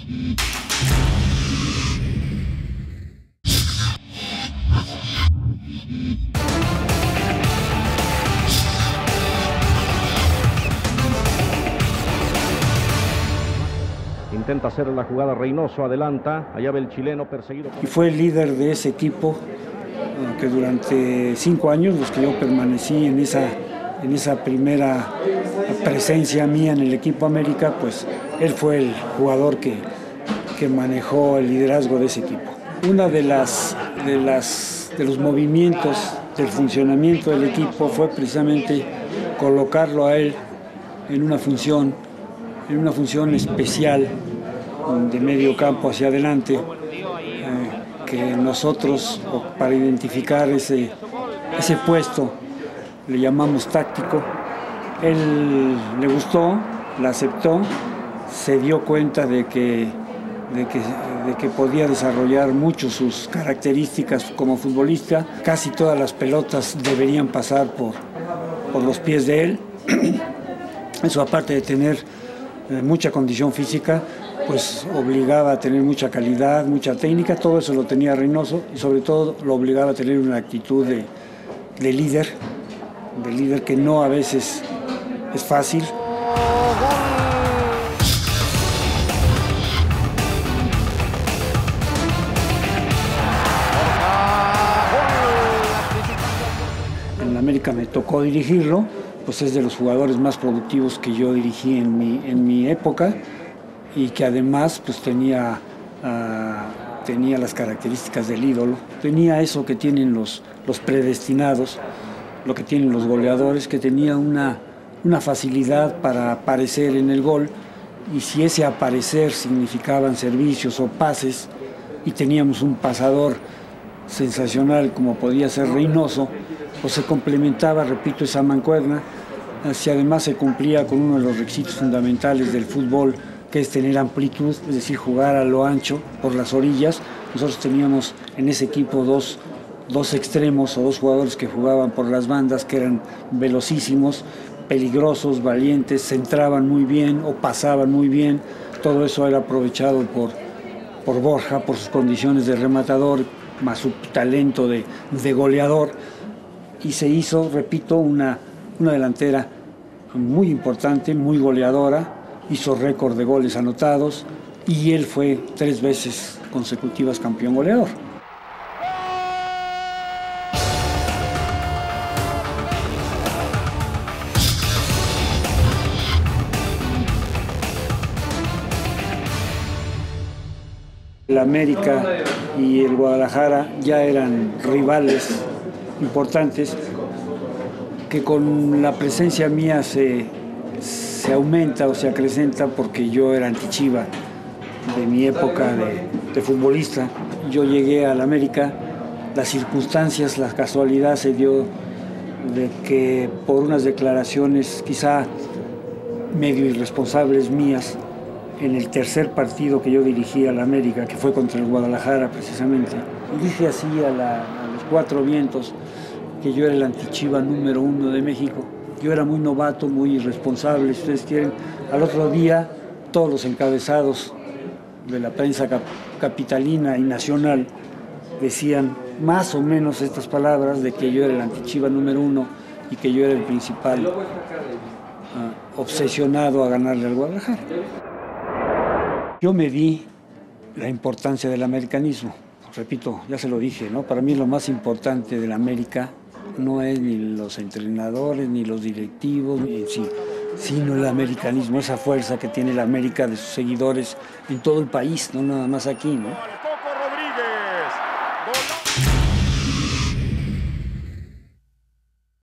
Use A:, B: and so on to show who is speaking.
A: Intenta hacer la jugada Reynoso, adelanta, allá ve el chileno perseguido.
B: Y fue el líder de ese equipo que durante 5 años, los que yo permanecí en esa primera presencia mía en el equipo América, pues él fue el jugador que manejó el liderazgo de ese equipo. Una de los movimientos del funcionamiento del equipo fue precisamente colocarlo a él en una función especial de medio campo hacia adelante, que nosotros, para identificar ese puesto, le llamamos táctico. Él le gustó, la aceptó, se dio cuenta de que podía desarrollar mucho sus características como futbolista. Casi todas las pelotas deberían pasar por los pies de él. Eso, aparte de tener mucha condición física, pues obligaba a tener mucha calidad, mucha técnica. Todo eso lo tenía Reynoso y sobre todo lo obligaba a tener una actitud de líder que no a veces es fácil. En la América me tocó dirigirlo, pues es de los jugadores más productivos que yo dirigí en mi época, y que además pues tenía las características del ídolo. Tenía eso que tienen los predestinados, lo que tienen los goleadores, que tenía una facilidad para aparecer en el gol, y si ese aparecer significaban servicios o pases, y teníamos un pasador sensacional como podía ser Reynoso, pues se complementaba, repito, esa mancuerna. Si además se cumplía con uno de los requisitos fundamentales del fútbol, que es tener amplitud, es decir, jugar a lo ancho por las orillas. Nosotros teníamos en ese equipo dos extremos o dos jugadores que jugaban por las bandas, que eran velocísimos, peligrosos, valientes, centraban muy bien o pasaban muy bien. Todo eso era aprovechado por Borja, por sus condiciones de rematador, más su talento de goleador, y se hizo, repito, una delantera muy importante, muy goleadora. Hizo récord de goles anotados y él fue 3 veces consecutivas campeón goleador. El América y el Guadalajara ya eran rivales importantes, que con la presencia mía se aumenta o se acrecenta, porque yo era anti-Chiva de mi época de futbolista. Yo llegué al América, las circunstancias, la casualidad se dio de que por unas declaraciones quizá medio irresponsables mías, en el tercer partido que yo dirigí al América, que fue contra el Guadalajara precisamente, y dije así a los 4 vientos que yo era el anti-Chiva número 1 de México. Yo era muy novato, muy irresponsable, si ustedes quieren. Al otro día, todos los encabezados de la prensa capitalina y nacional decían más o menos estas palabras, de que yo era el anti-Chiva número 1 y que yo era el principal obsesionado a ganarle al Guadalajara. Yo me di la importancia del americanismo. Repito, ya se lo dije, ¿no? Para mí lo más importante de la América no es ni los entrenadores, ni los directivos, sino el americanismo, esa fuerza que tiene la América de sus seguidores en todo el país, no nada más aquí, ¿no?